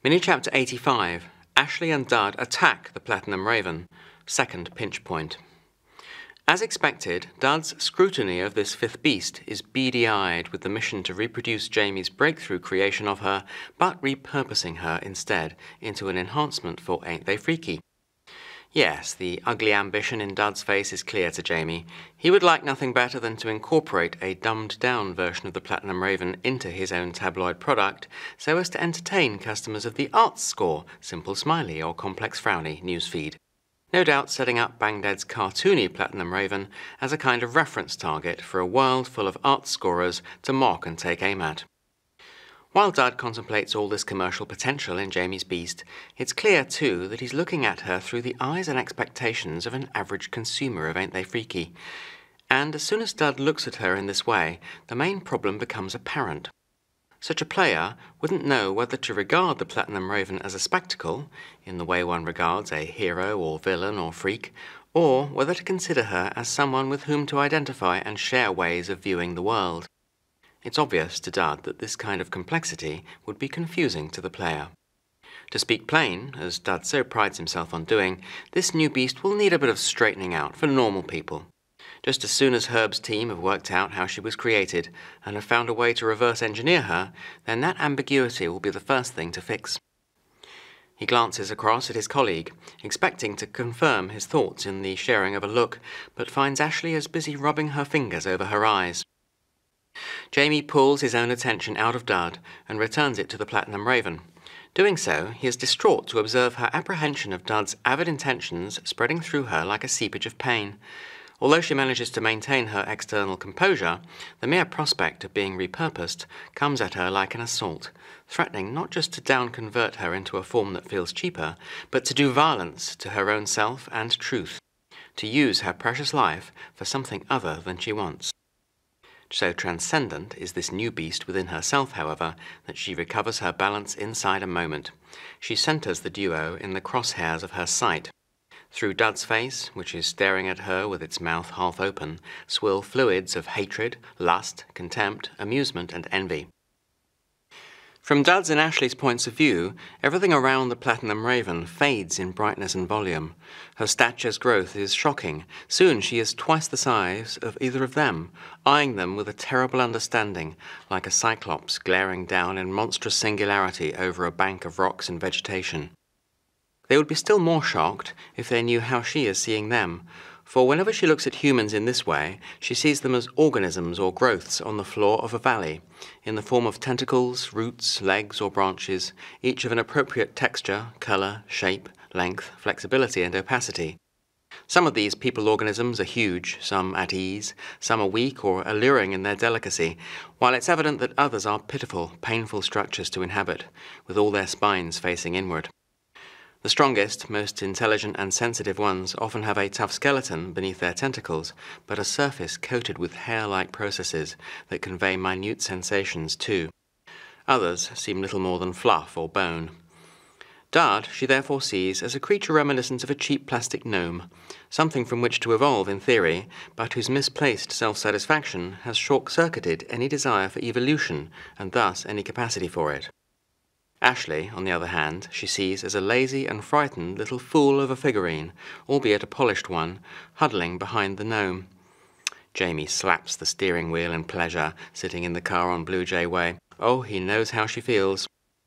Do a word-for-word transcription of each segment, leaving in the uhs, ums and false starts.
Mini-chapter eighty-five, Ashley and Dud attack the Platinum Raven, second pinch point. As expected, Dud's scrutiny of this fifth beast is beady-eyed with the mission to reproduce Jamie's breakthrough creation of her, but repurposing her instead into an enhancement for Ain't They Freaky? Yes, the ugly ambition in Dud's face is clear to Jamie. He would like nothing better than to incorporate a dumbed-down version of the Platinum Raven into his own tabloid product, so as to entertain customers of the arts score, simple smiley or complex frowny newsfeed. No doubt setting up Bang Dead's cartoony Platinum Raven as a kind of reference target for a world full of art scorers to mock and take aim at. While Dud contemplates all this commercial potential in Jamie's beast, it's clear too that he's looking at her through the eyes and expectations of an average consumer of Ain't They Freaky. And as soon as Dud looks at her in this way, the main problem becomes apparent. Such a player wouldn't know whether to regard the Platinum Raven as a spectacle, in the way one regards a hero or villain or freak, or whether to consider her as someone with whom to identify and share ways of viewing the world. It's obvious to Dud that this kind of complexity would be confusing to the player. To speak plain, as Dud so prides himself on doing, this new beast will need a bit of straightening out for normal people. Just as soon as Herb's team have worked out how she was created and have found a way to reverse engineer her, then that ambiguity will be the first thing to fix. He glances across at his colleague, expecting to confirm his thoughts in the sharing of a look, but finds Ashley as busy rubbing her fingers over her eyes. Jamie pulls his own attention out of Dud and returns it to the Platinum Raven. Doing so, he is distraught to observe her apprehension of Dud's avid intentions spreading through her like a seepage of pain. Although she manages to maintain her external composure, the mere prospect of being repurposed comes at her like an assault, threatening not just to down-convert her into a form that feels cheaper, but to do violence to her own self and truth, to use her precious life for something other than she wants. So transcendent is this new beast within herself, however, that she recovers her balance inside a moment. She centers the duo in the crosshairs of her sight. Through Dud's face, which is staring at her with its mouth half open, swill fluids of hatred, lust, contempt, amusement, and envy. From Dud's and Ashley's points of view, everything around the Platinum Raven fades in brightness and volume. Her stature's growth is shocking. Soon she is twice the size of either of them, eyeing them with a terrible understanding, like a Cyclops glaring down in monstrous singularity over a bank of rocks and vegetation. They would be still more shocked if they knew how she is seeing them, for whenever she looks at humans in this way, she sees them as organisms or growths on the floor of a valley, in the form of tentacles, roots, legs, or branches, each of an appropriate texture, colour, shape, length, flexibility, and opacity. Some of these people-organisms are huge, some at ease, some are weak or alluring in their delicacy, while it's evident that others are pitiful, painful structures to inhabit, with all their spines facing inward. The strongest, most intelligent and sensitive ones often have a tough skeleton beneath their tentacles, but a surface coated with hair-like processes that convey minute sensations too. Others seem little more than fluff or bone. Dud she therefore sees as a creature reminiscent of a cheap plastic gnome, something from which to evolve in theory, but whose misplaced self-satisfaction has short-circuited any desire for evolution and thus any capacity for it. Ashley, on the other hand, she sees as a lazy and frightened little fool of a figurine, albeit a polished one, huddling behind the gnome. Jamie slaps the steering wheel in pleasure, sitting in the car on Blue Jay Way. Oh, he knows how she feels.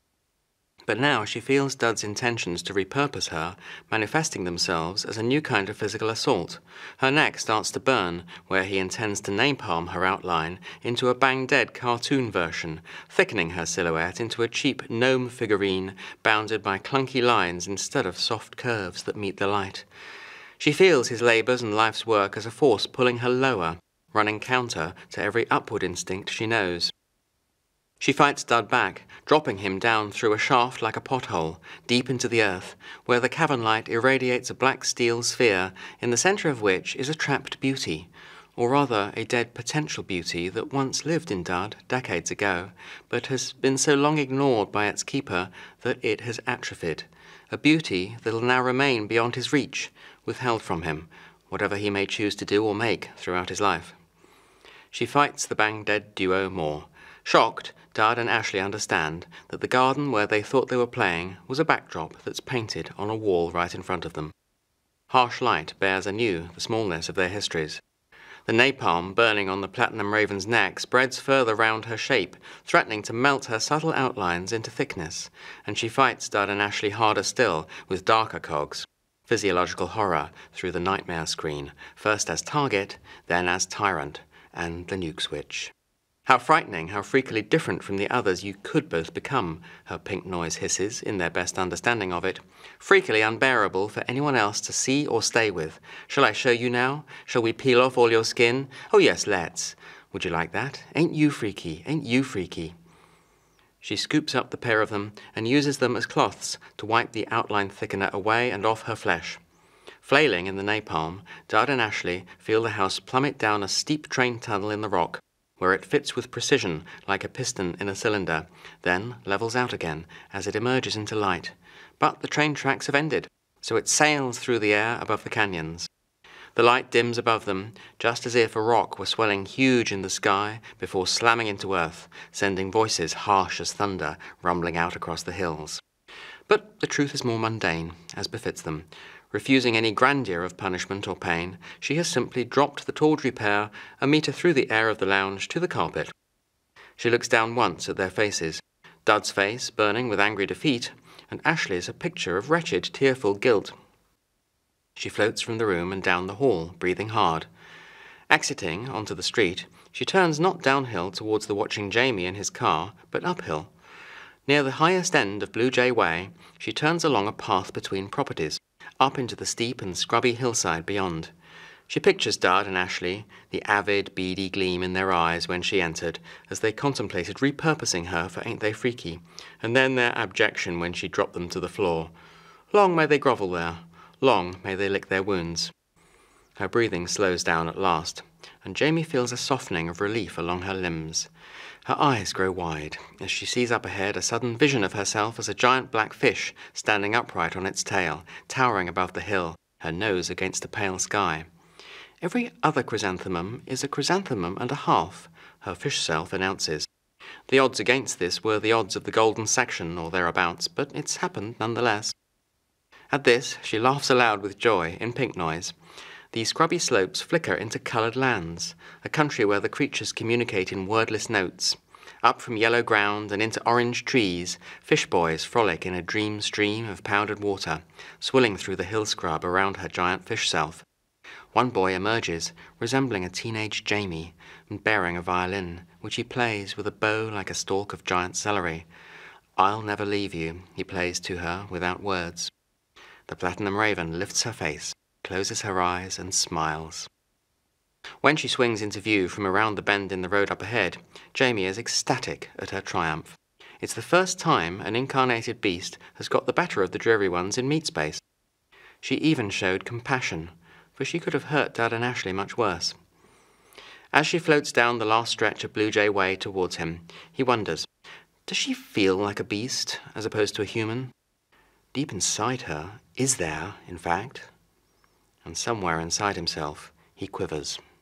But now she feels Dud's intentions to repurpose her manifesting themselves as a new kind of physical assault. Her neck starts to burn, where he intends to napalm her outline into a Bang Dead cartoon version, thickening her silhouette into a cheap gnome figurine bounded by clunky lines instead of soft curves that meet the light. She feels his labours and life's work as a force pulling her lower, running counter to every upward instinct she knows. She fights Dud back, dropping him down through a shaft like a pothole, deep into the earth, where the cavern light irradiates a black steel sphere, in the centre of which is a trapped beauty, or rather a dead potential beauty that once lived in Dud decades ago, but has been so long ignored by its keeper that it has atrophied, a beauty that will now remain beyond his reach, withheld from him, whatever he may choose to do or make throughout his life. She fights the Bang Dead duo more. Shocked, Dud and Ashley understand that the garden where they thought they were playing was a backdrop that's painted on a wall right in front of them. Harsh light bears anew the smallness of their histories. The napalm burning on the platinum raven's neck spreads further round her shape, threatening to melt her subtle outlines into thickness, and she fights Dud and Ashley harder still with darker cogs, physiological horror through the nightmare screen, first as target, then as tyrant, and the nuke switch. How frightening, how freakily different from the others you could both become, her pink noise hisses, in their best understanding of it. Freakily unbearable for anyone else to see or stay with. Shall I show you now? Shall we peel off all your skin? Oh yes, let's. Would you like that? Ain't you freaky? Ain't you freaky? She scoops up the pair of them and uses them as cloths to wipe the outline thickener away and off her flesh. Flailing in the napalm, Dud and Ashley feel the house plummet down a steep train tunnel in the rock, where it fits with precision like a piston in a cylinder, then levels out again as it emerges into light. But the train tracks have ended, so it sails through the air above the canyons. The light dims above them, just as if a rock were swelling huge in the sky before slamming into earth, sending voices harsh as thunder rumbling out across the hills. But the truth is more mundane, as befits them. Refusing any grandeur of punishment or pain, she has simply dropped the tawdry pair a metre through the air of the lounge to the carpet. She looks down once at their faces, Dud's face burning with angry defeat, and Ashley's a picture of wretched, tearful guilt. She floats from the room and down the hall, breathing hard. Exiting onto the street, she turns not downhill towards the watching Jamie in his car, but uphill. Near the highest end of Blue Jay Way, she turns along a path between properties, up into the steep and scrubby hillside beyond. She pictures Dud and Ashley, the avid, beady gleam in their eyes when she entered, as they contemplated repurposing her for Ain't They Freaky, and then their abjection when she dropped them to the floor. Long may they grovel there, long may they lick their wounds. Her breathing slows down at last, and Jamie feels a softening of relief along her limbs. Her eyes grow wide as she sees up ahead a sudden vision of herself as a giant black fish standing upright on its tail, towering above the hill, her nose against the pale sky. Every other chrysanthemum is a chrysanthemum and a half, her fish self announces. The odds against this were the odds of the golden section or thereabouts, but it's happened nonetheless. At this, she laughs aloud with joy in pink noise. The scrubby slopes flicker into coloured lands, a country where the creatures communicate in wordless notes. Up from yellow ground and into orange trees, fish boys frolic in a dream stream of powdered water, swilling through the hill scrub around her giant fish self. One boy emerges, resembling a teenage Jamie, and bearing a violin, which he plays with a bow like a stalk of giant celery. I'll never leave you, he plays to her without words. The platinum raven lifts her face, closes her eyes, and smiles. When she swings into view from around the bend in the road up ahead, Jamie is ecstatic at her triumph. It's the first time an incarnated beast has got the better of the dreary ones in meat space. She even showed compassion, for she could have hurt Dud and Ashley much worse. As she floats down the last stretch of Blue Jay Way towards him, he wonders, does she feel like a beast as opposed to a human? Deep inside her, is there, in fact? And somewhere inside himself, he quivers.